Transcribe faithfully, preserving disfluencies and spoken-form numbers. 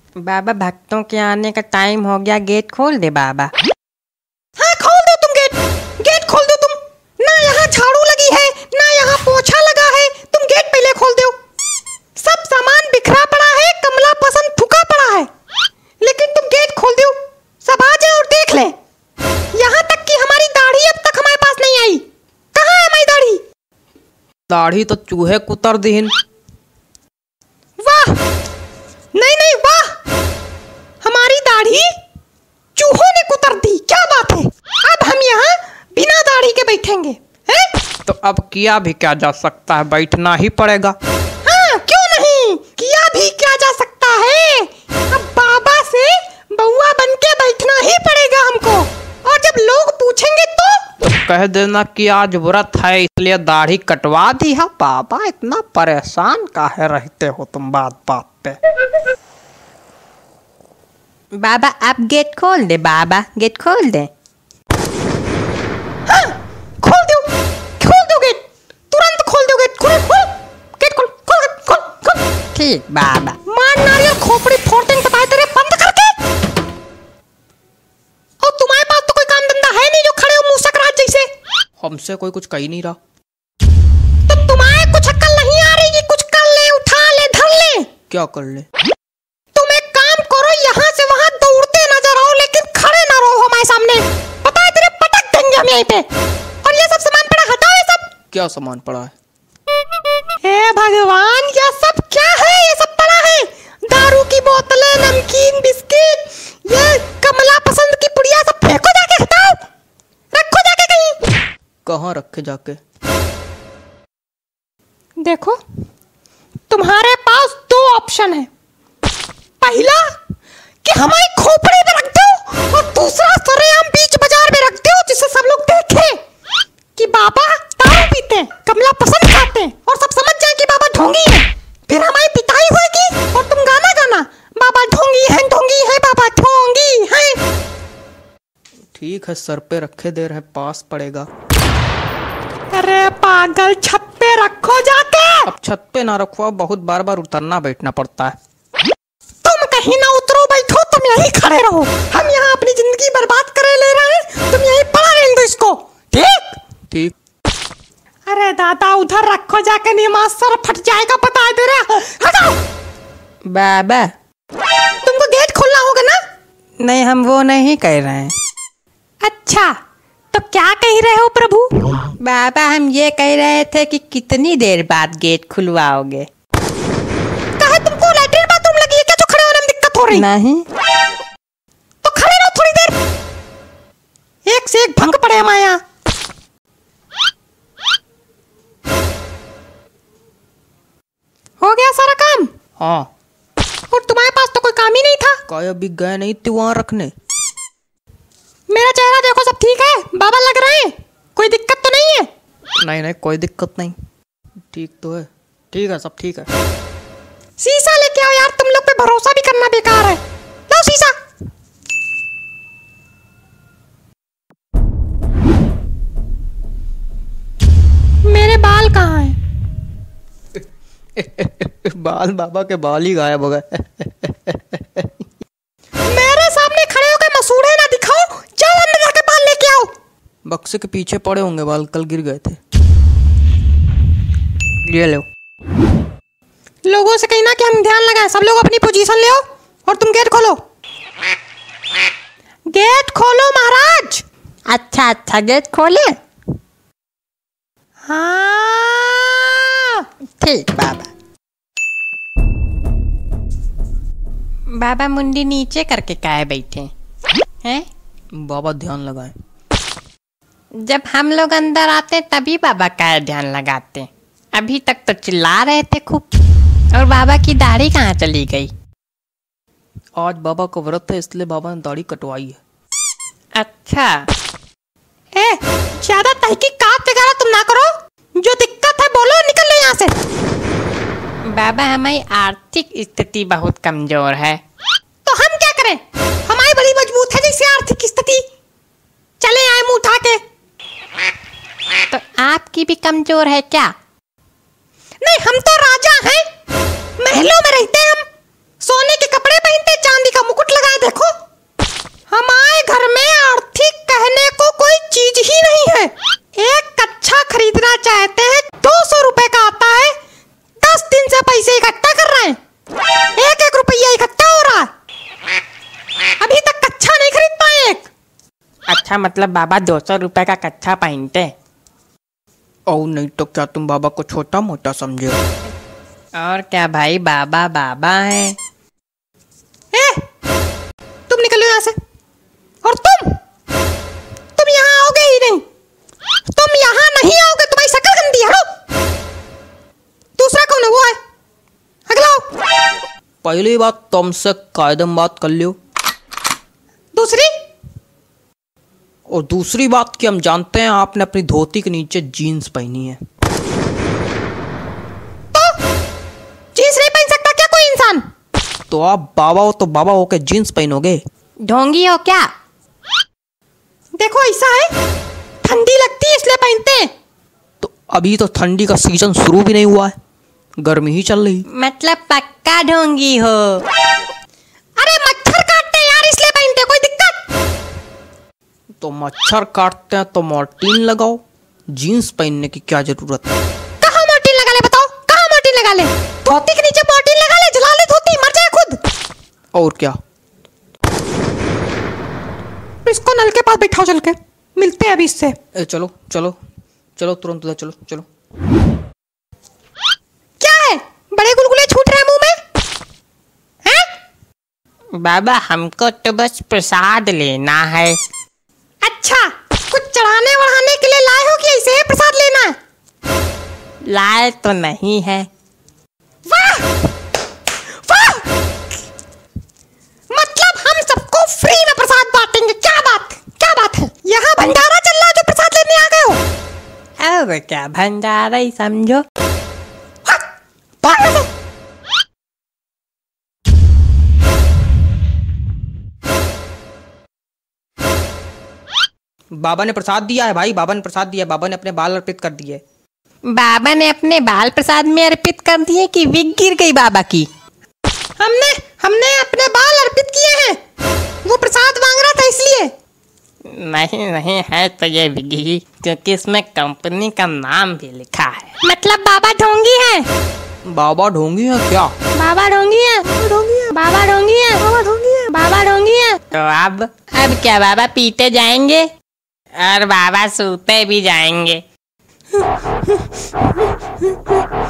बाबा भक्तों के आने का टाइम हो गया, गेट खोल दे बाबा। हाँ खोल दो तुम गेट, गेट खोल दो तुम। ना यहाँ झाड़ू लगी है ना यहाँ पोछा लगा है, तुम गेट पहले खोल दो। सब सामान बिखरा पड़ा है, कमला पसंद थुका पड़ा है, लेकिन तुम गेट खोल दो। सब आ जाए और देख ले। यहाँ तक कि हमारी दाढ़ी अब तक हमारे पास नहीं आई। कहाँ है हमारी दाढ़ी? दाढ़ी तो चूहे कुतर दीन। वाह नहीं नहीं वाह, हमारी दाढ़ी चूहों ने कुतर दी। क्या बात है, अब हम यहाँ बिना दाढ़ी के बैठेंगे हैं? तो अब किया भी क्या जा सकता है, बैठना ही पड़ेगा। हाँ क्यों नहीं, किया भी क्या जा सकता है। अब बाबा से बउआ बन के बैठना ही पड़ेगा हमको। और जब लोग पूछेंगे तो तो कह देना कि आज व्रत है इसलिए दाढ़ी कटवा दी है। बाबा इतना परेशान काहे रहते हो तुम बात बात पे। बाबा आप गेट खोल दे बाबा, गेट खोल दे। हाँ खोल दो, खोल दो गेट, तुरंत खोल दो गेट। खोल खोल गेट, खोल खोल खोल खोल। ठीक बाबा। मार नारियल खोपड़ी फोड़ देंगे बताए तेरे, बंद करके। और तुम्हारे पास तो कोई काम धंधा है नहीं जो खड़े हो मूसक राज जैसे। हमसे कोई कुछ कही नहीं रहा। तो तुम्हारे कुछ अक्ल नहीं आ रही कि कुछ कर ले, उठा ले, धर ले। क्या कर ले? तुम एक काम करो, यहाँ से वहाँ दौड़ते नजर आओ लेकिन खड़े ना रहो हमारे सामने। पता है तेरे पटक देंगे हम यहीं पे। और ये सब सामान पड़ा, हटाओ ये सब। क्या सामान पड़ा है? हे भगवान, ये सब क्या है? ये सब पड़ा है दारू की बोतलें, नमकीन, बिस्किट, ये कमला पसंद की पुड़िया, सब फेंको जाके, हटाओ, रखो जाके कहीं। कहाँ रखे जाके? देखो तुम्हारे पास दो ऑप्शन है। पहला कि हमारी खोपड़ी में रख दो, और दूसरा सरेआम बीच बाजार में रख दो जिससे सब लोग देखें कि बाबा दारू पीते हैं, कमला पसंद खाते हैं, और सब समझ जाए कि बाबा ढोंगी है। फिर हमारी पिटाई होगी और तुम गाना गाना, बाबा ढोंगी है, ढोंगी है, बाबा ढोंगी है। ठीक है, सर पे रखे दे रहे, पास पड़ेगा। अरे पागल, छत पे रखो जाके। अब छत पे ना रखो, बहुत बार बार उतरना बैठना पड़ता है। तुम कहीं ना उतरो, बैठो, तुम यहीं खड़े रहो। हम यहाँ अपनी जिंदगी बर्बाद करे ले रहे हैं, तुम यहीं पड़ा रहने दो इसको, ठीक? ठीक। अरे दादा उधर रखो जाके, नहीं मास्टर फट जाएगा, पता है तेरा। हटाओ बाबा। तुमको गेट खोलना होगा ना? नहीं हम वो नहीं कह रहे हैं। अच्छा तो क्या कह रहे हो प्रभु? बाबा हम ये कह रहे थे कि कितनी देर बाद गेट खुलवाओगे। कहे तुमको लैट्रिन बाथरूम लगी है क्या जो खड़े होने में दिक्कत हो रही? नहीं। तो खड़े रहो थोड़ी देर, एक से एक भंग पड़े हमारे यहाँ। हो गया सारा काम? हाँ। और तुम्हारे पास तो कोई काम ही नहीं था। काय अभी गए नहीं थे वहाँ रखने। मेरा चेहरा देखो, सब ठीक है? बाबा लग रहे हैं, कोई दिक्कत तो नहीं है? नहीं नहीं कोई दिक्कत नहीं, ठीक तो है। ठीक है, सब ठीक है। शीशा लेके आओ यार, तुम लोग पे भरोसा भी करना बेकार है। लाओ शीशा। मेरे बाल कहाँ हैं? बाल बाबा के बाल ही गायब हो गए। मेरे सामने खड़े होकर मसूड़े ना दिखाओ, जाओ अंदर जाके बाल लेके आओ। बक्से के पीछे पड़े होंगे बाल, कल गिर गए थे। ये लो। लोगों से कहना कि हम ध्यान लगाएं, सब लोग अपनी पोजीशन ले आओ और तुम गेट खोलो। गेट खोलो महाराज। अच्छा अच्छा गेट खोले। हाँ ठीक बाबा। बाबा मुंडी नीचे करके काहे बैठे हैं? बाबा ध्यान लगाए। जब हम लोग अंदर आते तभी बाबा काहे ध्यान लगाते? अभी तक तो चिल्ला रहे थे खूब। और बाबा की दाढ़ी कहाँ चली गई? आज बाबा का व्रत है इसलिए बाबा ने दाढ़ी कटवाई है। अच्छा। ए, ज्यादा तहकीकात वगैरह तुम ना करो, जो दिक्कत है बोलो, निकल लो यहाँ से। बाबा हमारी आर्थिक स्थिति बहुत कमजोर है। तो हम क्या करें? हमारी बड़ी मजबूत है जैसे आर्थिक स्थिति। चले आए मुंह उठा के। तो आपकी भी कमजोर है क्या? नहीं, हम तो राजा हैं, महलों में रहते हैं हम, सोने के कपड़े पहनते, मतलब बाबा दो सौ रुपए का कच्छा पहनते। और नहीं तो क्या तुम बाबा को छोटा मोटा समझे हो? और क्या भाई, बाबा बाबा है। ए, तुम निकलो यहाँ से। और तुम तुम यहाँ आओगे ही नहीं, तुम यहाँ नहीं आओगे, तुम्हारी शक्ल गंदी है। हटो। दूसरा कौन है? वो है, अगला आओ। पहली बात तुमसे कायदम बात कर लियो। दूसरी और दूसरी बात कि हम जानते हैं आपने अपनी धोती के नीचे जीन्स पहनी है। तो जीन्स नहीं पहन सकता क्या कोई इंसान? तो आप बाबा हो तो बाबा हो के जीन्स पहनोगे? ढोंगी हो क्या? देखो ऐसा है, ठंडी लगती है इसलिए पहनते हैं। तो अभी तो ठंडी का सीजन शुरू भी नहीं हुआ है, गर्मी ही चल रही। मतलब पक्का ढोंगी हो? अरे मच्छर काटते हैं यार, इसलिए पहनते। कोई दिक्कत? तो मच्छर काटते हैं तो मॉर्टीन लगाओ, जीन्स पहनने की क्या जरूरत है? कहाँ मॉर्टीन लगा ले? बताओ कहाँ मॉर्टीन लगा ले? धोती के नीचे मॉर्टीन लगा ले, जला ले धोती, मर जाए खुद। और क्या? इसको नल के पास बैठाओ, चल के मिलते हैं अभी इससे। ए, चलो चलो चलो तुरंत उधर चलो चलो। क्या है, बड़े गुलगुले छूट रहे हैं मुंह में? हैं? बाबा हमको तो बस प्रसाद लेना है। अच्छा, कुछ चढ़ाने वढ़ाने के लिए लाए हो कि ऐसे ही प्रसाद लेना है? लाए तो नहीं है। वाह वाह, मतलब हम सबको फ्री में प्रसाद बांटेंगे। क्या बात, क्या बात है? यहाँ भंडारा चल रहा है जो प्रसाद लेने आ गए हो? अब क्या भंडारा ही समझो। हाँ, भाग में से। बाबा ने प्रसाद दिया है भाई, बाबा ने प्रसाद दिया है, बाबा ने अपने बाल अर्पित कर दिए। बाबा ने अपने बाल प्रसाद में अर्पित कर दिए कि विग गिर गई बाबा की? हमने हमने अपने बाल अर्पित किए हैं, वो प्रसाद मांग रहा था इसलिए। नहीं नहीं है तो ये विगी, क्योंकि इसमें कंपनी का नाम भी लिखा है। मतलब बाबा ढोंगी है? बाबा ढोंगी है क्या? बाबा ढोंगी है, ढोंगी है, बाबा ढोंगी है, बाबा ढोंगी है, बाबा ढोंगी है। तो अब अब क्या बाबा पीते जाएंगे और बाबा सूते भी जाएंगे?